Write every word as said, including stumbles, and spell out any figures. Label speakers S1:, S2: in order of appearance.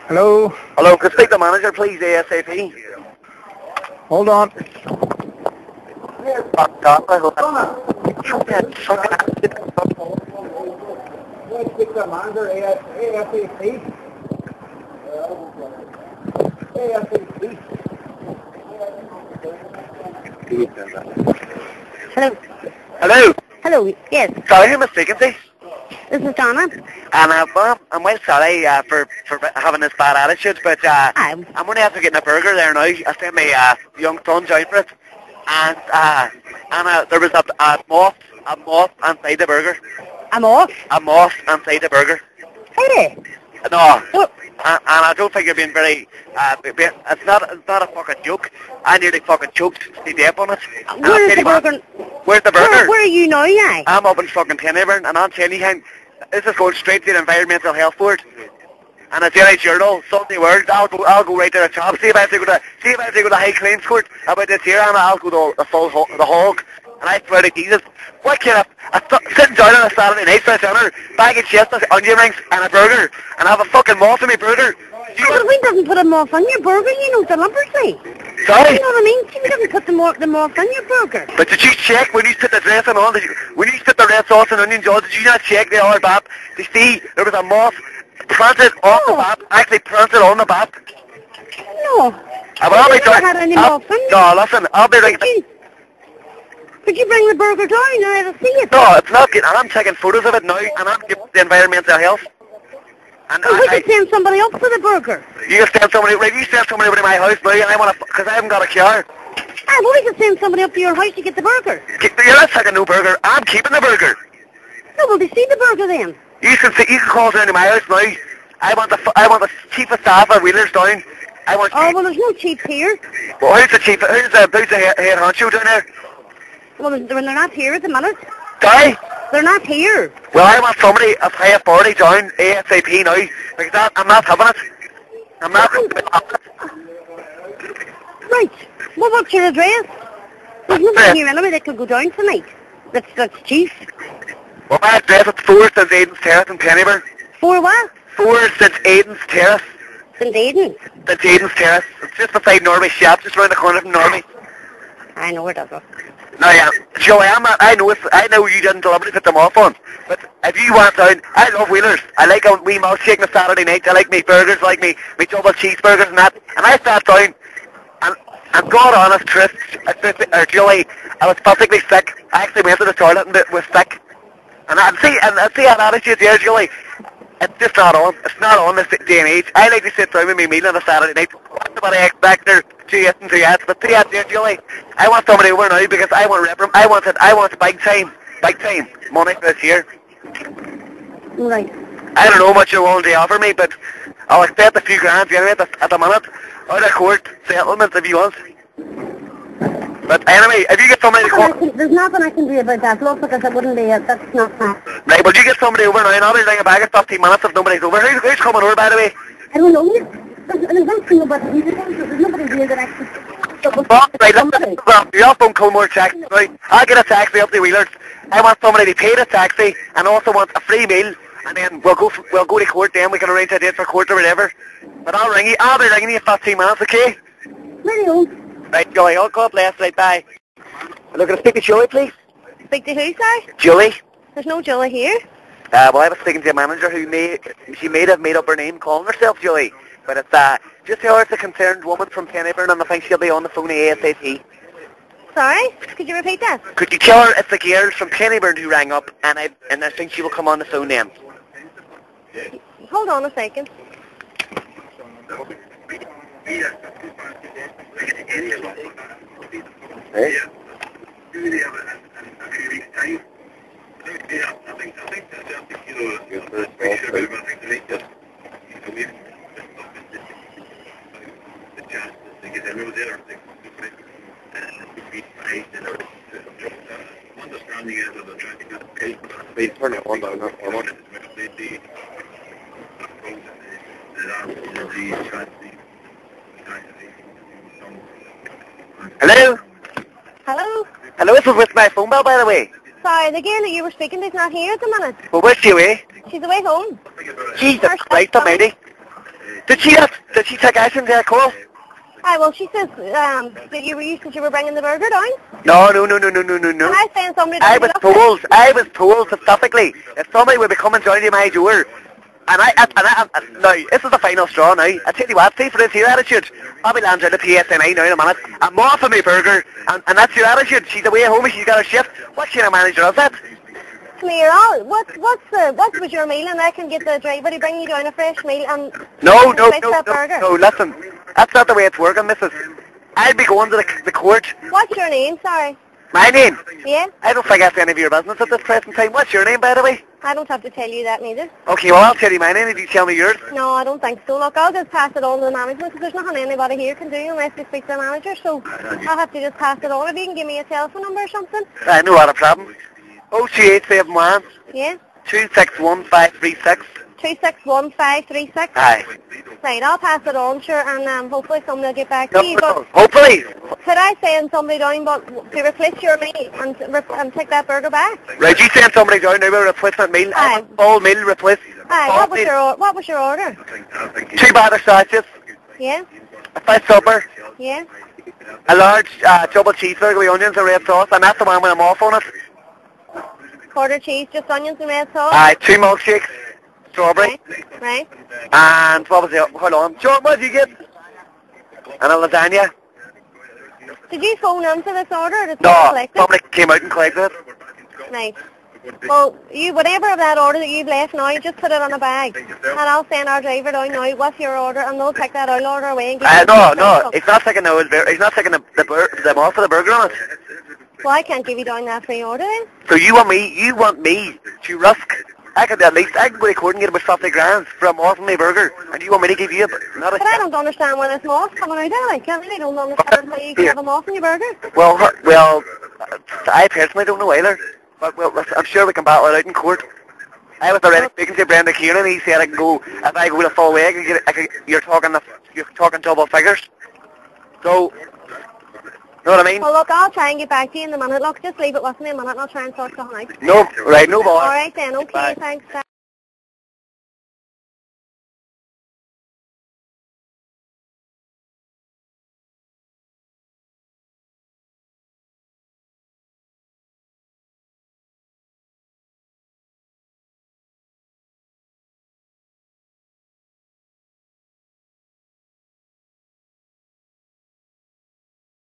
S1: Hello?
S2: Hello, could I speak to the manager, please, ASAP?
S1: Hold on.
S2: Fucked up, I hope
S1: Let's speak to the manager, ASAP. ASAP.
S3: Hello.
S2: Hello?
S3: Hello, yes.
S2: Sorry, who am I speaking to?
S3: This is Donna.
S2: And uh, well, I'm well sorry uh, for, for having this bad attitude, but uh,
S3: I'm.
S2: I'm only after getting a burger there now. I sent my uh, young son down for it. And, uh, and uh, there was a, a moth, a moth inside the burger.
S3: I'm off.
S2: A moth inside the burger.
S3: Hey.
S2: No.
S3: What?
S2: And, and I don't think you're being very, uh, be- be- it's not it's not a fucking joke. I nearly fucking choked to death on it. And I'll
S3: Where's
S2: tell
S3: the
S2: you what,
S3: burger?
S2: Where's the burger?
S3: Where, where are you now, yeah?
S2: I'm up in fucking Tennyburn, and I'm telling you, Hen, this is going straight to the Environmental Health Board. And a Derry Journal, Sunday World, I'll go, I'll go right to the top. See if I have to go to, see if I have to go to High Claims Court about this here, and I'll go to the full ho- the hog. And I swear to Jesus, what kind of, I st- sitting down on a Saturday night for dinner, bag of chips, onion rings, and a burger, and have a fucking moth in my burger. You
S3: Oh, but we doesn't put a moth on your burger, you know, deliberately.
S2: Sorry?
S3: You know what I mean? We doesn't put the moth, the moth on your burger.
S2: But did you check when you put the dressing on, did you, when you put the red sauce and onion sauce, did you not check the other bap to see there was a moth planted on
S3: No.
S2: the bap, actually planted on the bap?
S3: No.
S2: Uh, well, I'll be
S3: You never had any
S2: I'll-
S3: moth on you?
S2: No, listen, I'll be right.
S3: Could you, could you bring the burger down and let us see it?
S2: No, it's not good. And I'm taking photos of it now, and I'm giving the environmental health. And
S3: Well, we
S2: I,
S3: could send somebody up for the burger.
S2: I, you can send somebody, right, you send somebody over to my house now, and I want to, because I haven't got a car.
S3: Ah, well, we could send somebody up to your house to get the burger.
S2: Keep- You're not taking no burger. I'm keeping the burger.
S3: No, will they see the burger then?
S2: You can see, you can call down to my house now. I want the, f- I want the cheapest staff at Wheelers down. I want.
S3: Oh, well, there's no cheap here.
S2: Well, who's the chief? Who's the, who's the head, head honcho down there?
S3: Well, they're they're not here at the minute.
S2: Guy?
S3: They're not here.
S2: Well, I want somebody of high authority down ASAP now. Because that, I'm not having it. I'm not having it.
S3: Right. Well, what's your address? There's nobody here anyway that could go down tonight. That's, that's chief.
S2: Well, my address is four Saint Aidan's Terrace in Pennyburn.
S3: For what?
S2: four Saint Aidan's Terrace.
S3: Saint Aidan.
S2: Saint Aidan's Terrace. It's just beside Normie's shop, just around the corner from Normie.
S3: I know where that is.
S2: No, yeah, Joey, I'm not, I know it's, I know you didn't deliberately put them off on, but if you want down, I love Wheelers. I like a wee milkshake on a Saturday night. I like me burgers, I like me, me double cheeseburgers and that. And I sat down, and, and God honest truth, or Joey, I was physically sick. I actually went to the toilet and it was sick. And I see, and I see an attitude there, Joey. It's just not on. It's not on this day and age. I like to sit down with me meal on a Saturday night. What do I expect there? Two yes and two yes, but two yes there, Julie. I want somebody over now because I want rep. I want it. I want big time, big time money for this year.
S3: Right.
S2: I don't know how much you're willing to offer me, but I'll accept a few grand anyway at the, at the minute. Out of court settlement if you want. But anyway, if you get somebody to
S3: Nothing I
S2: call,
S3: can- There's nothing I can do about that, love, because it wouldn't be it. That's not fair.
S2: right? But you get somebody over now, and I'll be ringing back at fifteen minutes if nobody's over. Who's, who's coming over, by the way?
S3: I don't know. There's, there's nothing nobody, there's nobody here that actually...
S2: Oh, right, listen, you're off on Colmore taxi, right? I'll get a taxi up the Wheelers. I want somebody to pay the taxi and also want a free meal, and then we'll go f- we'll go to court then, we can arrange a date for court or whatever. But I'll ring you, I'll be ringing you in fifteen minutes, okay?
S3: Very old.
S2: Right, Joey, oh, God bless, right, bye. Look, can I speak to Julie, please?
S3: Speak to who, sir?
S2: Julie?
S3: There's no Julie here.
S2: Uh, well, I was speaking to a manager who may, she may have made up her name calling herself Julie. But it's, uh, just tell her it's a concerned woman from Pennyburn and I think she'll be on the phone ASAP.
S3: Sorry? Could you repeat that?
S2: Could you tell her it's the girls from Pennyburn who rang up and I and I think she will come on the phone then?
S3: Hold on a second.
S2: Hey? Turn it on, though, not on. Hello?
S3: Hello?
S2: Hello, this is with my phone bell, by the way.
S3: Sorry, the girl that you were speaking to's not here at the minute.
S2: Well, where's she away?
S3: She's away home.
S2: Jesus Christ almighty. Did she not, did she take action to that call?
S3: Aye, well, she says um, that you were, you said you were bringing the burger down.
S2: No, no, no, no, no, no, no, no.
S3: And I saying somebody...
S2: I was told, I was told specifically that somebody would be coming down to my door. And I, and I, and now, this is the final straw now. I tell you what, see for this here attitude. I'll be landing at the P S N I now in a minute. I'm off of my burger, and, and that's your attitude. She's away home, she's got a shift. What kind of manager is that?
S3: Clear out. What, what's the, what was your meal? And I can get the driver to bring you down a fresh meal and...
S2: No, no,
S3: fix
S2: no,
S3: that
S2: no,
S3: burger.
S2: no, listen. That's not the way it's working, missus. I'll be going to the, the court.
S3: What's your name, sorry?
S2: My name?
S3: Yeah?
S2: I don't think that's any of your business at this present time. What's your name, by the way?
S3: I don't have to tell you that neither.
S2: Okay, well, I'll tell you my name if you tell me yours.
S3: No, I don't think so. Look, I'll just pass it on to the management because there's nothing anybody here can do unless they speak to the manager. So I'll have to just pass it on. If you can give me a telephone number or something.
S2: I know, not a problem. oh two eight seven one,
S3: Yeah?
S2: two six one, five three six.
S3: two six one, five three six.
S2: Aye.
S3: Right, I'll pass it on, sure, and um, hopefully somebody will get back
S2: No,
S3: to you.
S2: no,
S3: But
S2: hopefully.
S3: could I send somebody down but to replace your meal and, re- and take that burger back?
S2: Right, you send somebody down now with a replacement meal. I
S3: Aye.
S2: want all meal replaced.
S3: Aye,
S2: All
S3: what was
S2: meal.
S3: your, or- what was your order?
S2: Two batter sausages,
S3: Yeah?
S2: a fish supper,
S3: Yeah?
S2: a large uh, double cheeseburger with onions and red sauce, and that's the one with a moth on it.
S3: Quarter cheese, just onions and red sauce?
S2: Aye, two milkshakes, strawberry,
S3: Right, right.
S2: and what was it? Hold on. John, what did you get? And a lasagna.
S3: Did you phone in for this order or did
S2: No,
S3: someone collect it?
S2: somebody came out and collected it.
S3: Right. Well, you whatever of that order that you've left now, just put it on a bag. And I'll send our driver down now with your order and they'll take that out order away and give
S2: Uh,
S3: you
S2: no,
S3: the
S2: no,
S3: stuff.
S2: he's not taking the, he's not taking the, the, bur the moth for the burger on it.
S3: Well, I can't give you down that free order then.
S2: So you want me, you want me to risk, I could at least, I could go to court and get about fifty grand for a moth on my burger, and you want me to give you a, not a...
S3: But I don't understand where this moth's coming out of. Like, I really don't understand how you can have a moth in your burger.
S2: Well, her- well, I personally don't know either, but well, I'm sure we can battle it out in court. I was already speaking to Brenda Kieran, he said I can go, if I go with a full way, I can get, I can, you're talking, the, you're talking double figures. So, know what I mean?
S3: Well, look, I'll try and get back to you in a minute. Look, just leave it with me a minute and I'll try and sort something out.
S2: No, right, no bother.
S3: All right then, okay,
S2: Bye.
S3: thanks.